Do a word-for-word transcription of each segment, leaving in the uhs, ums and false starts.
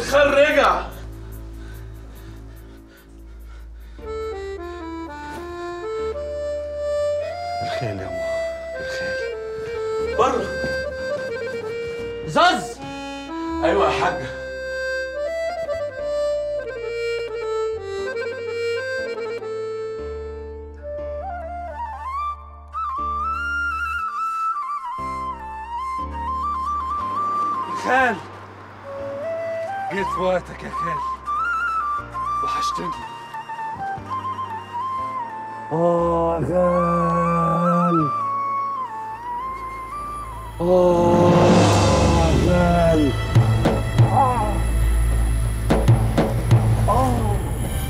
الخال رجع. الخيل يا أمه، الخيل بره. زاز. ايوه يا حاجه. خال، جيت في وقتك يا خال، وحشتني. آه خال. آه خال. آه. آه.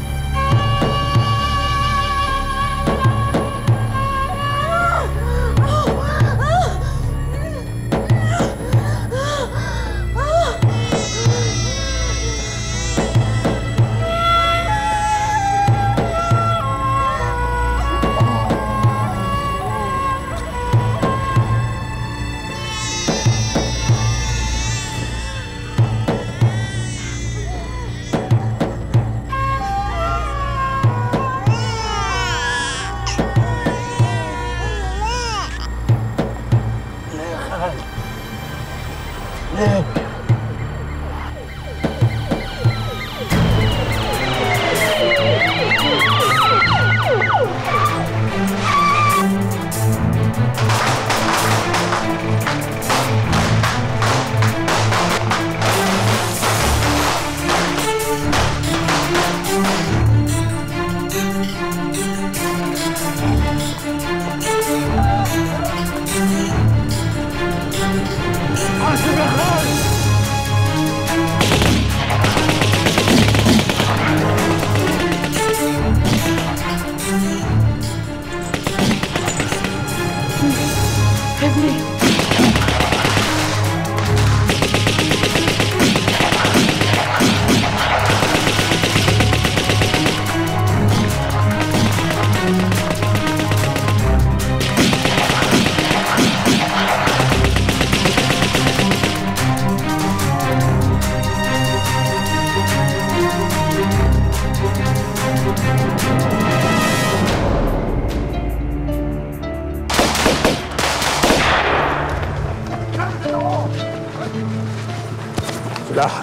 سلاحك.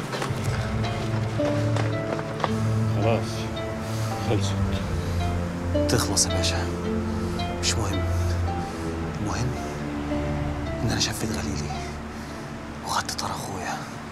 خلاص خلصت. تخلص يا باشا، مش مهم. المهم ان انا شفيت غليلي وخدت طار اخويا.